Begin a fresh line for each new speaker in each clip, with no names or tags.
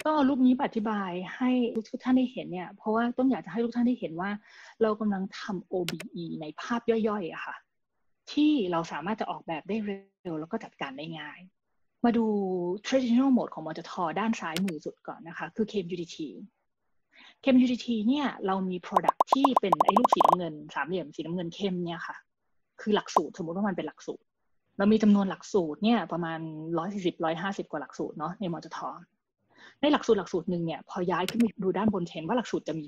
ก็รูปนี้อธิบายให้ทุกท่านได้เห็นเนี่ยเพราะว่าต้องอยากจะให้ทุกท่านได้เห็นว่าเรากำลังทำ OBE ในภาพย่อยๆอะค่ะที่เราสามารถจะออกแบบได้เร็วแล้วก็จัดการได้ง่ายมาดู traditional mode ของมจท.ด้านซ้ายมือสุดก่อนนะคะคือ KMUDT KMUDT เนี่ยเรามี product ที่เป็นไอ้ลูกสีน้ำเงินสามเหลี่ยมสีน้ำเงินเข้มเนี่ยค่ะคือหลักสูตรสมมุติว่ามันเป็นหลักสูตรเรามีจำนวนหลักสูตรเนี่ยประมาณ140-150 กว่าหลักสูตรเนาะในมจท.ในหลักสูตรหนึ่งเนี่ยพอย้ายขึ้นมาดูด้านบนเห็นว่าหลักสูตรจะมี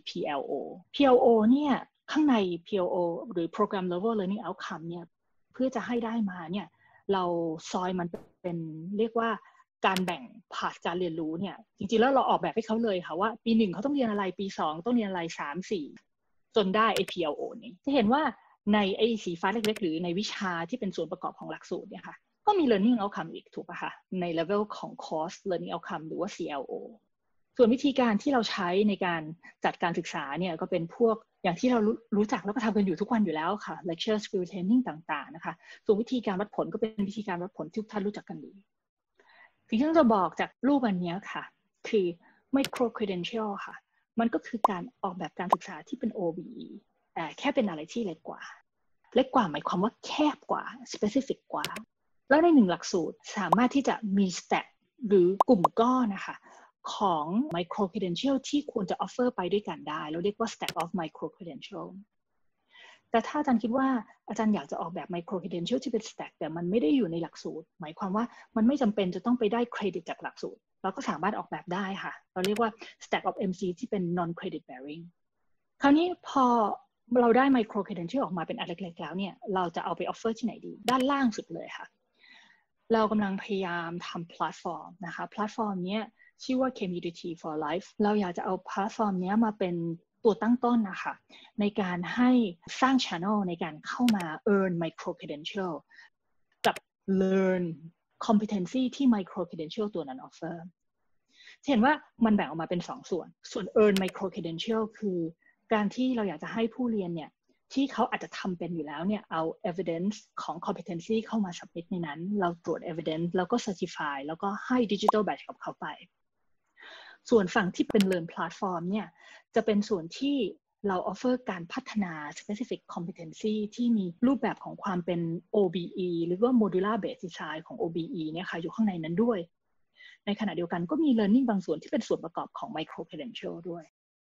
PLO เนี่ยข้างใน PLO หรือ Program Level Learning Outcome เนี่ยเพื่อจะให้ได้มาเนี่ยเราซอยมันเป็นเรียกว่าการแบ่งพาร์ทการเรียนรู้เนี่ยจริงๆแล้วเราออกแบบให้เขาเลยค่ะว่าปี1เขาต้องเรียนอะไรปี2ต้องเรียนอะไร3 4จนได้ PLO นี้จะเห็นว่าในไอ้สีฟ้าเล็กๆหรือในวิชาที่เป็นส่วนประกอบของหลักสูตรเนี่ยค่ะก็มี learning outcome อีกถูกป่ะคะใน level ของ course learning outcome หรือว่า CLO ส่วนวิธีการที่เราใช้ในการจัดการศึกษาเนี่ยก็เป็นพวกอย่างที่เรารู้จักแล้วก็ทำกันอยู่ทุกวันอยู่แล้วค่ะ lecture skill training ต่างๆนะคะส่วนวิธีการวัดผลก็เป็นวิธีการวัดผลที่ทุกท่านรู้จักกันดีสิ่งที่เราบอกจากรูปอันนี้ค่ะคือ micro credential ค่ะมันก็คือการออกแบบการศึกษาที่เป็น OBE แต่แค่เป็นอะไรที่เล็กกว่าหมายความว่าแคบกว่า specific กว่าแล้วใน1หลักสูตรสามารถที่จะมี stack หรือกลุ่มก้อนนะคะของ micro credential ที่ควรจะ offer ไปด้วยกันได้เราเรียกว่า stack of micro credential แต่ถ้าอาจารย์คิดว่าอาจารย์อยากจะออกแบบ micro credential ที่เป็น stack แต่มันไม่ได้อยู่ในหลักสูตรหมายความว่ามันไม่จำเป็นจะต้องไปได้เครดิตจากหลักสูตรเราก็สามารถออกแบบได้ค่ะเราเรียกว่า stack of MC ที่เป็น non credit bearing คราวนี้พอเราได้ micro credential ออกมาเป็นอันเล็กๆแล้วเนี่ยเราจะเอาไป offer ที่ไหนดีด้านล่างสุดเลยค่ะเรากำลังพยายามทำแพลตฟอร์มนะคะแพลตฟอร์มนี้ชื่อว่า KMUDT for Life เราอยากจะเอาแพลตฟอร์มนี้มาเป็นตัวตั้งต้นนะคะในการให้สร้าง channel ในการเข้ามา earn micro credential กับ learn competency ที่ micro credential ตัวนั้น offer เห็นว่ามันแบ่งออกมาเป็น2 ส่วน earn micro credential คือการที่เราอยากจะให้ผู้เรียนเนี่ยที่เขาอาจจะทำเป็นอยู่แล้วเนี่ยเอา evidence ของ competency เข้ามา submit ในนั้นเราตรวจ evidence แล้วก็ certify แล้วก็ให้ digital badge กับเขาไปส่วนฝั่งที่เป็น learn platform เนี่ยจะเป็นส่วนที่เรา offer การพัฒนา specific competency ที่มีรูปแบบของความเป็น OBE หรือว่า modular based design ของ OBE เนี่ยค่ะอยู่ข้างในนั้นด้วยในขณะเดียวกันก็มี learning บางส่วนที่เป็นส่วนประกอบของ micro credential ด้วย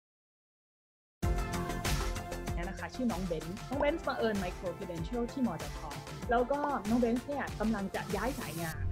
นะคะชื่อน้องเบนซ์มาเอิร์น micro credential ที่มจท.แล้วก็น้องเบนซ์เนี่ยกำลังจะย้ายสายงาน